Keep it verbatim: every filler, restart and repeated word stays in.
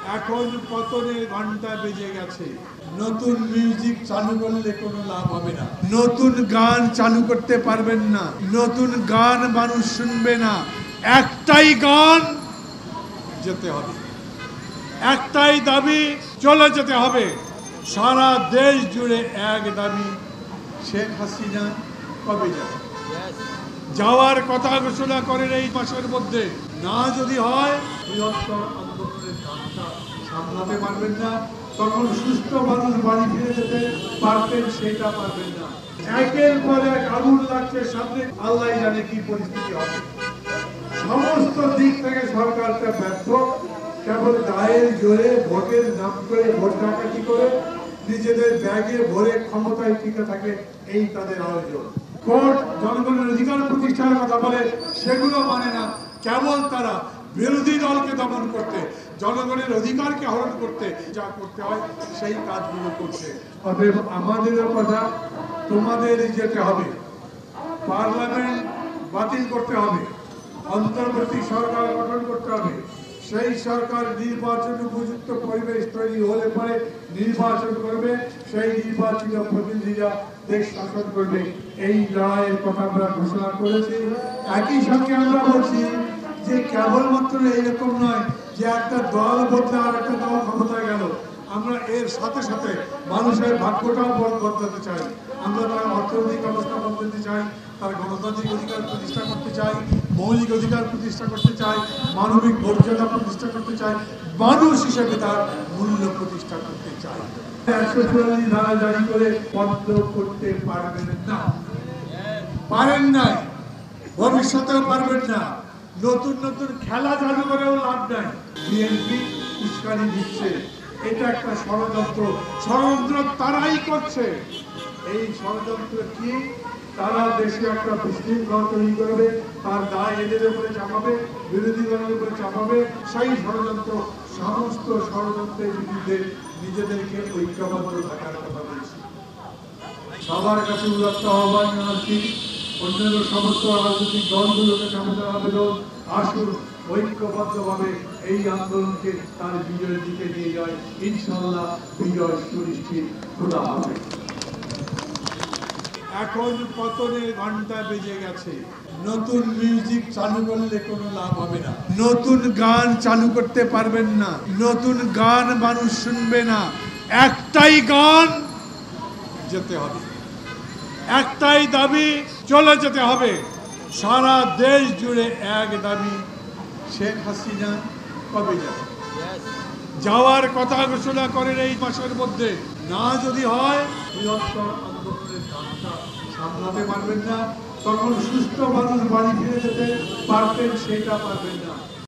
এখন পতনের ঘন্টা বেজে গেছে। নতুন মিউজিক চালু করলে কোনো লাভ হবে না। নতুন গান চালু করতে পারবেন না। নতুন গান মানুষ শুনবে না। একটাই গান, যেতে হবে। একটাই দাবি, চলে যেতে হবে। সারা দেশ জুড়ে এক দাবি, শেখ হাসিনা কবে যাবে? যাওয়ার কথা ঘোষণা করেন এই মাসের মধ্যে। না যদি হয়, বৃহত্তর আন্দোলনের কাজটা সামলাতে পারবেন না। তখন সুস্থ মানুষ বাড়ি ফিরে যেতে পারবেন, সেটা পারবেন না। একের পর এক আগুন লাগছে সামনে, আল্লাহ জানে কি পরিস্থিতি হবে। সমস্ত দিক থেকে সরকারটা ব্যর্থ। কেবল গায়ের জোরে ভোটের নাম করে, ভোট ডাকাতি করে নিজেদের ব্যাগে ভরে ক্ষমতায় টিকে থাকে, এই তাদের আয়োজন। কোর্ট জনগণের অধিকার প্রতিষ্ঠার কথা বলে, সেগুলো মানে না। কেবল তারা বিরোধী দলকে দমন করতে, জনগণের অধিকারকে হরণ করতে যা করতে হয় সেই কাজগুলো করছে। অতএব আমাদেরও কথা, তোমাদের যেতে হবে। পার্লামেন্ট বাতিল করতে হবে, অন্তর্বর্তী সরকার গঠন করতে হবে। সেই সরকার নির্বাচন উপযুক্ত পরিবেশ তৈরি হলে পরে নির্বাচন করবে, সেই নির্বাচিত প্রতিনিধিরা দেশ শাসন করবে। এই লড়াইয়ের কথা আমরা ঘোষণা করেছি। একই সঙ্গে আমরা বলছি যে কেবলমাত্র এইরকম নয় যে একটা দল বদলে আর একটা দল ক্ষমতায় গেল। আমরা এর সাথে সাথে মানুষের ভাগ্যটাও বদলাতে চাই। আমরা তার অর্থনৈতিক অবস্থা বদলাতে চাই, তার গণতান্ত্রিক অধিকার প্রতিষ্ঠা করতে চাই, মৌলিক অধিকার প্রতিষ্ঠা করতে চাই, মানবিক মর্যাদা প্রতিষ্ঠা করতে চাই, মানুষ হিসেবে তার মূল্য প্রতিষ্ঠা করতে চাই। একশো চুয়াল্লিশ ধারা জারি করে বন্ধ করতে পারবেন না, পারেন নাই, ভবিষ্যতেও পারবেন না। নতুন নতুন খেলা চালু করেও লাভ নাই। বিএনপি উস্কানি দিচ্ছে, এটা একটা ষড়যন্ত্র। ষড়যন্ত্র তারাই করছে। এই ষড়যন্ত্র কি? তারা দেশে একটা বিশৃঙ্খলা তৈরি করবে, তার দায় এদের উপরে চাপাবে, বিরোধী দলের উপরে চাপাবে। সেই ষড়যন্ত্র, সমস্ত ষড়যন্ত্রের বিরুদ্ধে নিজেদেরকে ঐক্যবদ্ধ থাকার কথা বলছি। সবার কাছে উদাত্ত আহ্বান জানাচ্ছি, অন্যান্য সমস্ত রাজনৈতিক দলগুলোকে আমাদের আবেদন, আসুন ঐক্যবদ্ধভাবে এই আন্দোলনকে তার বিজয়ের দিকে নিয়ে যায়। ইনশাআল্লাহ বিজয় সুনিশ্চিত খোদা হবে। এখন পতনের ঘন্টা বেজে গেছে। নতুন মিউজিক চালু করলে কোনো লাভ হবে না। নতুন গান চালু করতে পারবেন না। নতুন গান মানুষ শুনবে না। একটাই গান, যেতে হবে। একটাই দাবি, চলে যেতে হবে। সারা দেশ জুড়ে এক দাবি, শেখ হাসিনা কবে যাবে? যাওয়ার কথা ঘোষণা করেন এই মাসের মধ্যে। না যদি হয়, বৃহত্তর আন্দোলনের কাজটা সামলাতে পারবেন না। তখন সুস্থ মানুষ বাড়ি ফিরে যেতে পারবেন, সেটা পারবেন না।